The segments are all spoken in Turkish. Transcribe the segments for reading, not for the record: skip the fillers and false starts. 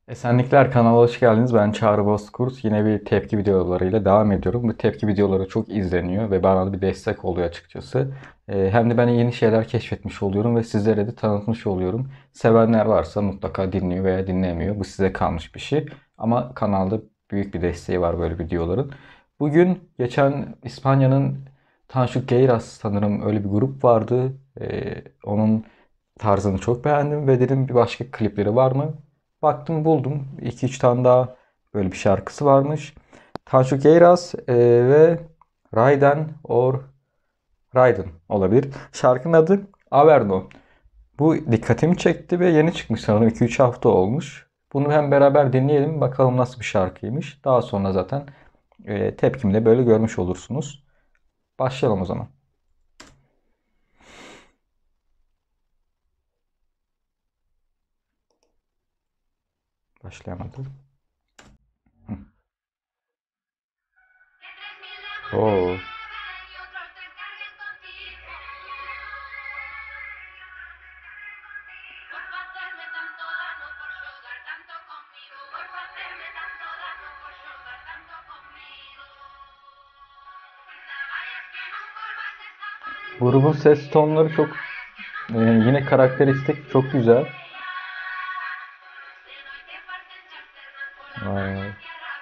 Esenlikler kanala hoş geldiniz. Ben Çağrı Bozkurt. Yine bir tepki videolarıyla devam ediyorum. Bu tepki videoları çok izleniyor ve bana da bir destek oluyor açıkçası. Hem de ben yeni şeyler keşfetmiş oluyorum ve sizlere de tanıtmış oluyorum. Sevenler varsa mutlaka dinliyor veya dinlemiyor. Bu size kalmış bir şey. Ama kanalda büyük bir desteği var böyle videoların. Bugün geçen İspanya'nın Tansu Geyras sanırım öyle bir grup vardı. Onun tarzını çok beğendim ve dedim bir başka klipleri var mı? Baktım buldum. 2-3 tane daha böyle bir şarkısı varmış. Tansu Geyras ve Raiden olabilir. Şarkının adı Averno. Bu dikkatimi çekti ve yeni çıkmış sanırım 2-3 hafta olmuş. Bunu hem beraber dinleyelim bakalım nasıl bir şarkıymış. Daha sonra zaten tepkimi de böyle görmüş olursunuz. Başlayalım o zaman. Başlayamadım. Hı. Oo. Grubun ses tonları çok yine karakteristik, çok güzel. Vay.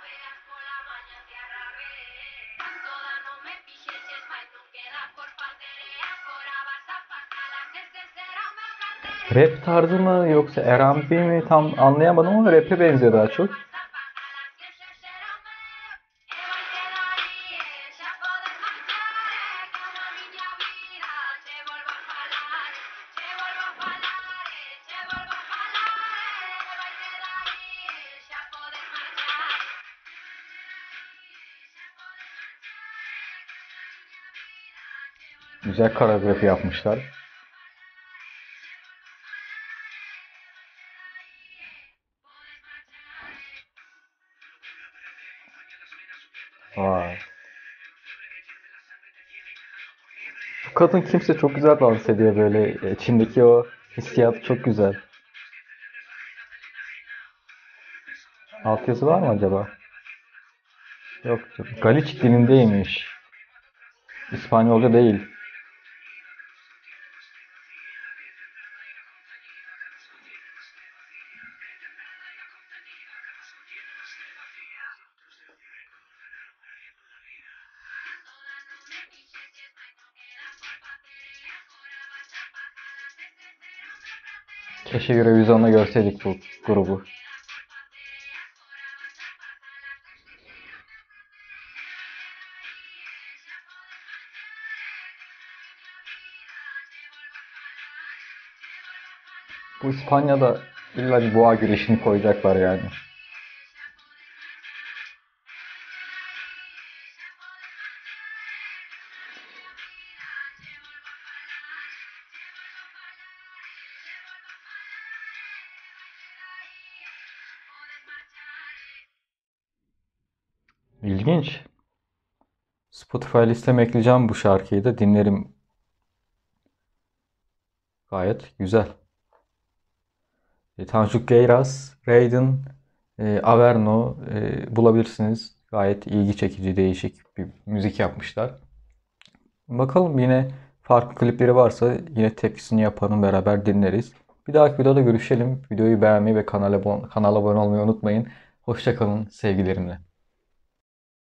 Rap tarzı mı yoksa R&B mi tam anlayamadım ama rap'e benziyor daha çok. Güzel koreografi yapmışlar. Vay. Bu kadın kimse çok güzel dans ediyor böyle. İçindeki o hissiyat çok güzel. Altyazı var mı acaba? Yok. Galiç dilindeymiş. İspanyolca değil. Keşke Eurovision'da görseydik bu grubu. Bu İspanya'da illa bir boğa güreşini koyacaklar yani. İlginç. Spotify listeme ekleyeceğim bu şarkıyı da dinlerim. Gayet güzel. Tanju Geyras, Raiden, Averno bulabilirsiniz. Gayet ilgi çekici, değişik bir müzik yapmışlar. Bakalım yine farklı klipleri varsa yine tepkisini yaparım beraber dinleriz. Bir dahaki videoda görüşelim. Videoyu beğenmeyi ve kanala abone olmayı unutmayın. Hoşça kalın sevgilerimle.